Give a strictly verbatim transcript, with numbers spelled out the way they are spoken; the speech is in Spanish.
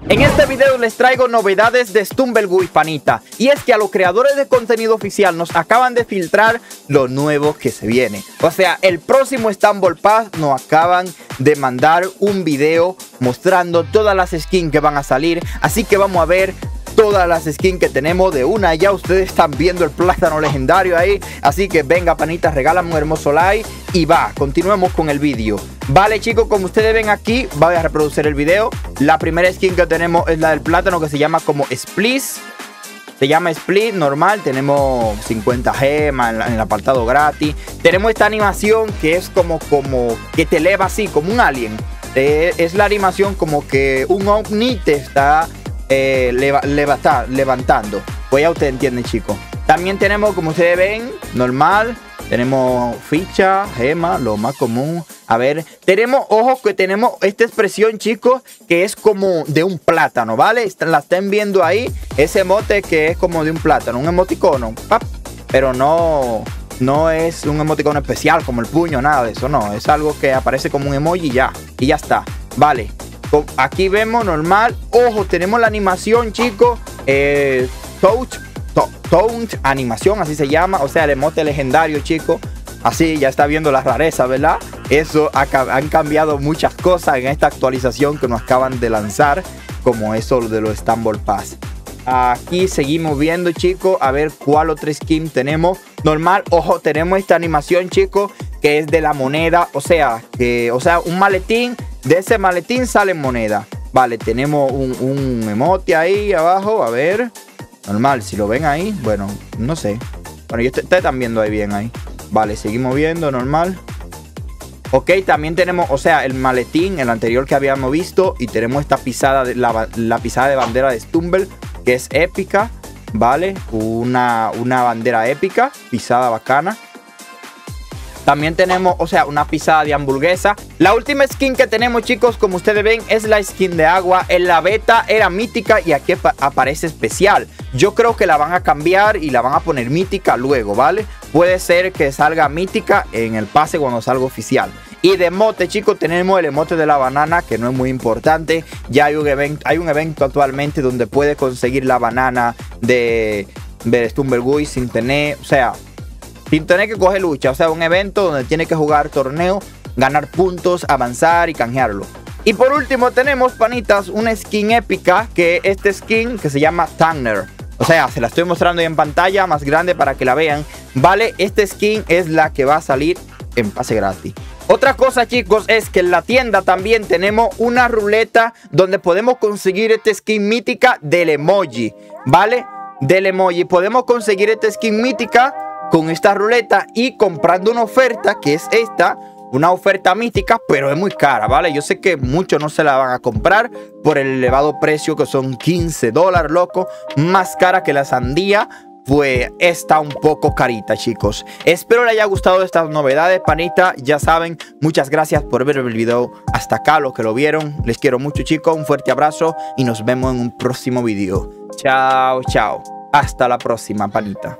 En este video les traigo novedades de StumbleGuy, panita. Y es que a los creadores de contenido oficial nos acaban de filtrar lo nuevo que se viene. O sea, el próximo Stumble Pass nos acaban de mandar un video mostrando todas las skins que van a salir. Así que vamos a ver todas las skins que tenemos de una. Ya ustedes están viendo el plátano legendario ahí. Así que venga, panita, regálame un hermoso like. Y va, continuemos con el vídeo. Vale, chicos, como ustedes ven aquí, voy a reproducir el video. La primera skin que tenemos es la del plátano, que se llama como Split. Se llama Split, normal. Tenemos cincuenta gemas en, en el apartado gratis. Tenemos esta animación que es como, como que te eleva así, como un alien. Eh, es la animación como que un ovni te está eh, leva, levanta, levantando. Pues ya ustedes entienden, chicos. También tenemos, como ustedes ven, normal. Tenemos ficha, gema, lo más común. A ver, tenemos, ojo, que tenemos esta expresión, chicos, que es como de un plátano, ¿vale? La están viendo ahí, ese emote que es como de un plátano, un emoticono, ¡pap! Pero no, no es un emoticono especial como el puño, nada de eso, no. Es algo que aparece como un emoji y ya, y ya está, ¿vale? Aquí vemos normal, ojo, tenemos la animación, chicos, eh, touch. Taunt animación, así se llama. O sea, el emote legendario, chicos. Así ya está viendo la rareza, ¿verdad? Eso ha, han cambiado muchas cosas en esta actualización que nos acaban de lanzar, como eso de los Stumble Pass. Aquí seguimos viendo, chicos, a ver cuál otra skin tenemos. Normal, ojo, tenemos esta animación, chicos, que es de la moneda. O sea, que, o sea, un maletín. De ese maletín sale moneda. Vale, tenemos un, un emote ahí abajo, a ver. Normal, si lo ven ahí, bueno, no sé. Bueno, ustedes están viendo ahí bien ahí. Vale, seguimos viendo, normal. Ok, también tenemos, o sea, el maletín, el anterior que habíamos visto. Y tenemos esta pisada, de, la, la pisada de bandera de Stumble, que es épica. Vale, una, una bandera épica, pisada bacana. También tenemos, o sea, una pisada de hamburguesa. La última skin que tenemos, chicos, como ustedes ven, es la skin de agua. En la beta era mítica y aquí aparece especial. Yo creo que la van a cambiar y la van a poner mítica luego, ¿vale? Puede ser que salga mítica en el pase cuando salga oficial. Y de emote, chicos, tenemos el emote de la banana, que no es muy importante. Ya hay un evento, hay un evento actualmente donde puedes conseguir la banana de, de StumbleGuy sin tener, o sea... sin tener que coger lucha, o sea, un evento donde tiene que jugar torneo, ganar puntos, avanzar y canjearlo. Y por último tenemos, panitas, una skin épica, que este skin que se llama Tanner. O sea, se la estoy mostrando ahí en pantalla, más grande para que la vean. Vale, esta skin es la que va a salir en pase gratis. Otra cosa, chicos, es que en la tienda también tenemos una ruleta donde podemos conseguir esta skin mítica del emoji, ¿vale? Del emoji. Podemos conseguir esta skin mítica con esta ruleta y comprando una oferta que es esta, una oferta mítica, pero es muy cara, ¿vale? Yo sé que muchos no se la van a comprar por el elevado precio, que son quince dólares, loco, más cara que la sandía. Pues está un poco carita, chicos. Espero les haya gustado estas novedades, panita. Ya saben, muchas gracias por ver el video hasta acá, los que lo vieron. Les quiero mucho, chicos, un fuerte abrazo y nos vemos en un próximo video. Chao, chao. Hasta la próxima, panita.